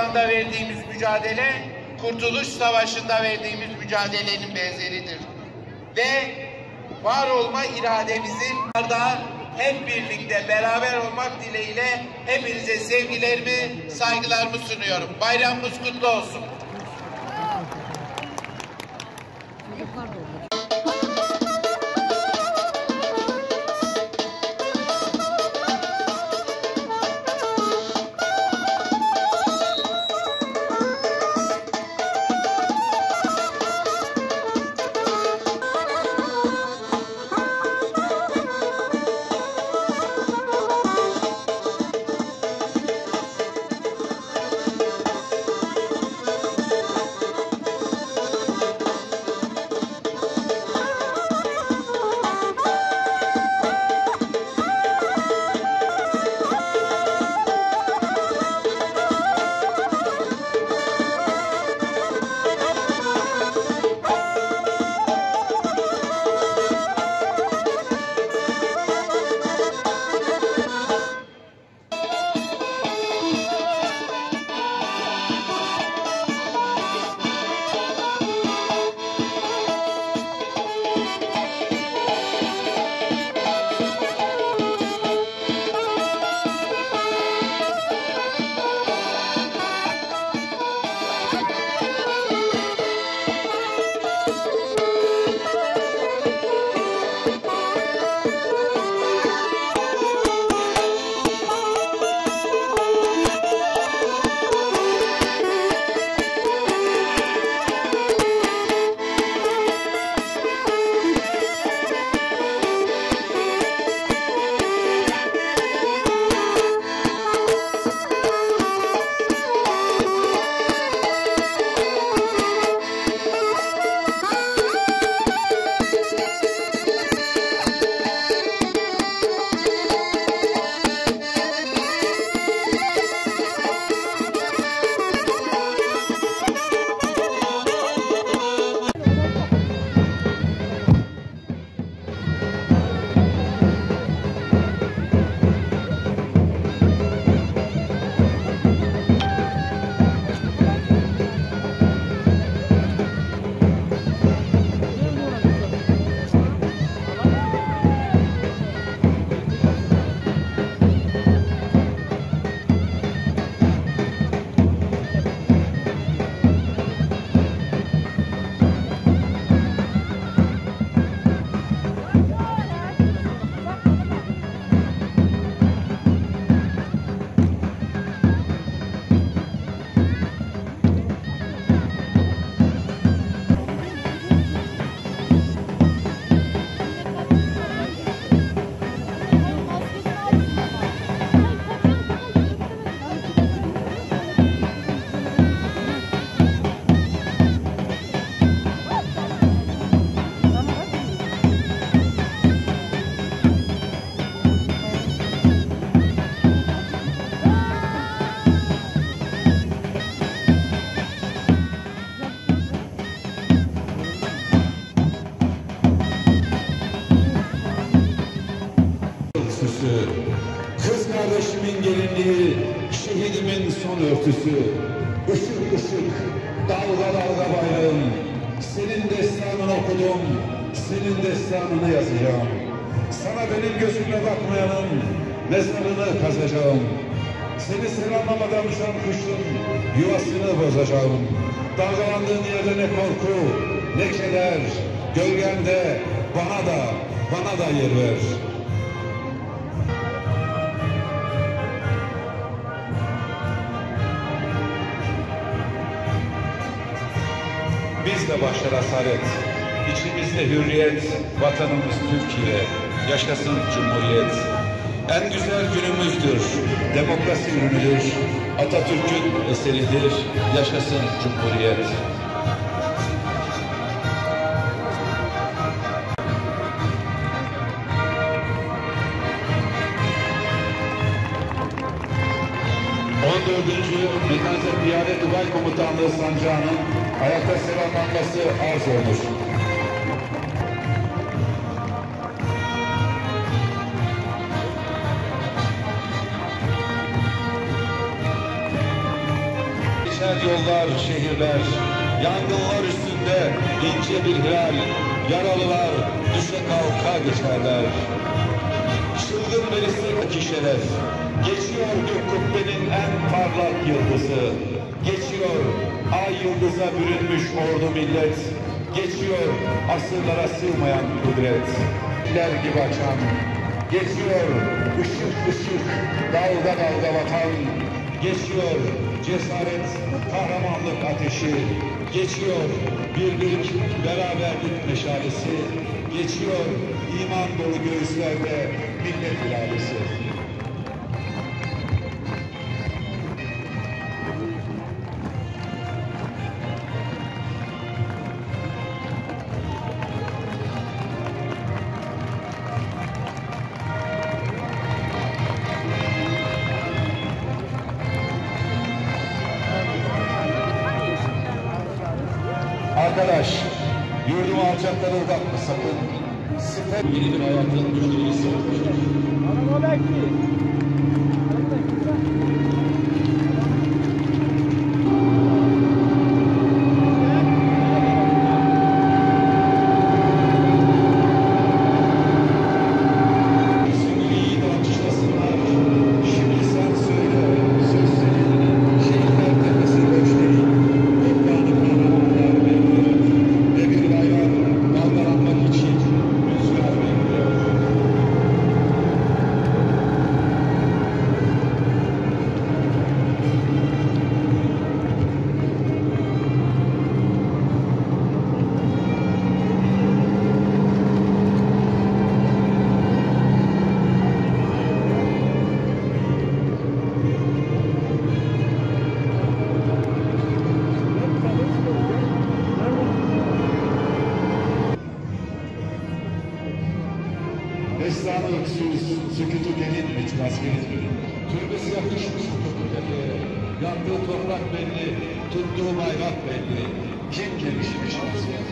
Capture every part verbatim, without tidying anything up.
alanda verdiğimiz mücadele, Kurtuluş Savaşı'nda verdiğimiz mücadelenin benzeridir. Ve var olma irademizin da hep birlikte beraber olmak dileğiyle hepinize sevgilerimi, saygılarımı sunuyorum. Bayramımız kutlu olsun. Kız kardeşimin gelinliği, şehidimin son örtüsü, ışık ışık, dalga dalga bayrağım. Senin destanını okudum, senin destanını yazacağım. Sana benim gözümle bakmayanın mezarını kazacağım. Seni selamlamadan uçan kuşun yuvasını bozacağım. Dalgalandığın yerde ne korku, ne keder, gölgemde bana da, bana da yer ver. Biz de başlar asalet, içimizde hürriyet, vatanımız Türkiye, yaşasın Cumhuriyet. En güzel günümüzdür, demokrasi ürünüdür, Atatürk'ün eseridir, yaşasın Cumhuriyet. on dördüncü Mekanize Piyade Tugay Komutanlığı sancağının ayakta selamlanması arz olmuş. Geçer yollar, şehirler, yangınlar üstünde ince bir hilal, yaralılar düşe kalka geçerler. Çılgın ve istek şeref, geçiyor gök kubbenin en parlak yıldızı, geçiyor ay yıldıza bürünmüş ordu millet, geçiyor asırlara sığmayan kudret, ler gibi açan, geçiyor ışık ışık, dalga dalga vatan, geçiyor cesaret, kahramanlık ateşi, geçiyor birlik, beraberlik meşalesi, geçiyor iman dolu göğüslerde millet iradesi. Arkadaş, yurdumu alçaklara uzatma sakın. Siper yeni bir hayatın mücadelesi olmuştur. Sevgili yiğit alkışlasınlar. Şimdi sen söyle, söz senin. Şehirler tepesi göçleyin. Toprağını kahramanlar bekliyor. Ve bir bayrak dalgalanmak için rüzgar bekliyor. Destanı öksüz, sükûtu derin metin askeridir. Türbesi yakışmış köprüleri. Yandığı toprak belli, tuttuğu bayrak belli. Kim gelişmiş asker?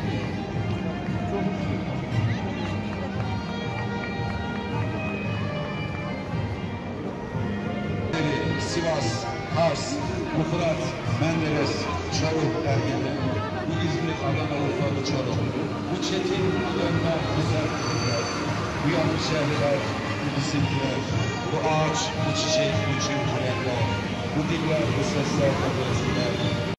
Sivas, Kars, bu Fırat, Menderes, Çoruk Ergelen, bu İzmir, Adana, Urfa, Çorum, bu Çetin, bu Dönmer, bu Serpiller, bu Yanışerler, bu Bisikler, bu ağaç, bu çiçek, bu çimkilerler, bu diller, bu sesler, bu gözler,